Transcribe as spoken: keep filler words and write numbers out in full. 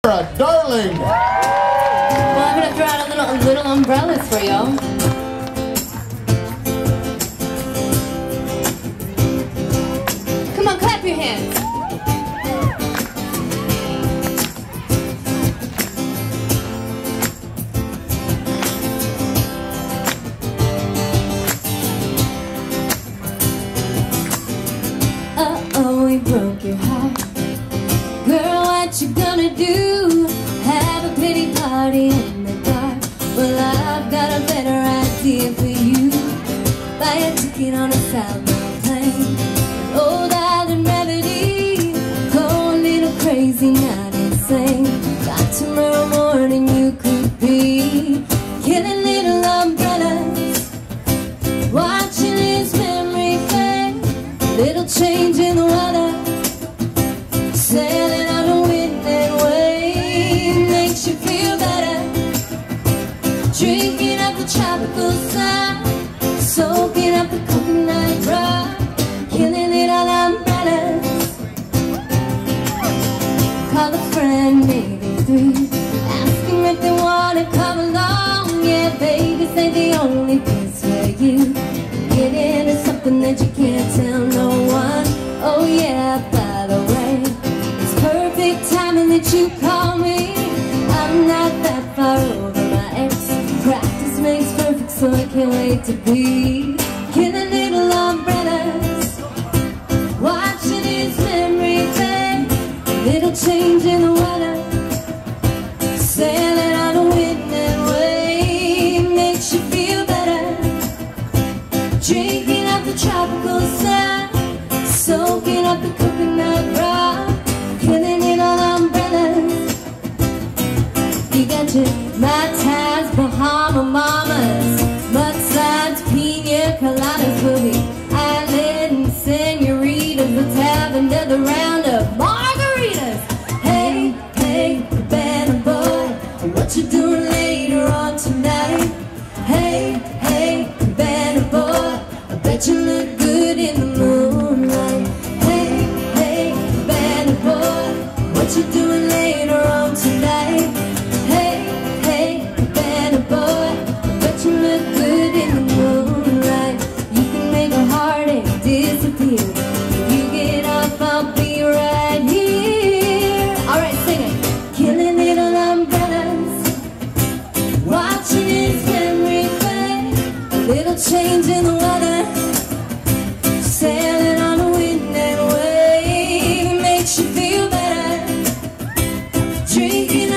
Darling. Well, I'm gonna throw out a little, little umbrellas for y'all. Come on, clap your hands. Uh-oh, we broke your heart. Girl, what you gonna do? Have a pity party in the dark? Well, I've got a better idea for you. Buy a ticket on a southbound plane, an old island remedy. Go a little crazy, not insane. By tomorrow morning you could be killing little umbrellas, watching his memory fade. Little change in the weather, sailing on a wind and wave, makes you feel better. Drinking up the tropical sun, soaking up the coconut rum, killing it all umbrellas. Call a friend, maybe three, ask them if they wanna come along. Yeah, Vegas ain't the only place where you get into something that you can't tell no one. Oh yeah, by the way, it's perfect timing that you call me. I'm not that far over my ex. Practice makes perfect, so I can't wait to be killing little umbrellas, watching his memory fade. Little change in the weather, sailing on a wind and wave, makes you feel better. Drinking up the tropical sun, soaking up the coconut rum, killing it all umbrellas. You got your Mai Tais, Bahama Mamas, mudslides, pina coladas, boogie island and senoritas, the tavern to the round of margaritas. Hey, hey, banana boy, what you doing later on tonight? Hey, hey, banana boy, I bet you look good in the moonlight. Hey, hey, banana boy, what you doing later on tonight? Hey, hey, banana boy, I bet you look good in the moonlight. You can make a heartache disappear. If you get off, I'll be right here. Alright, sing it. Killing little umbrellas, watching his memory fade. A little change in the weather, sailing on a wind and wave, makes you feel better. Drinking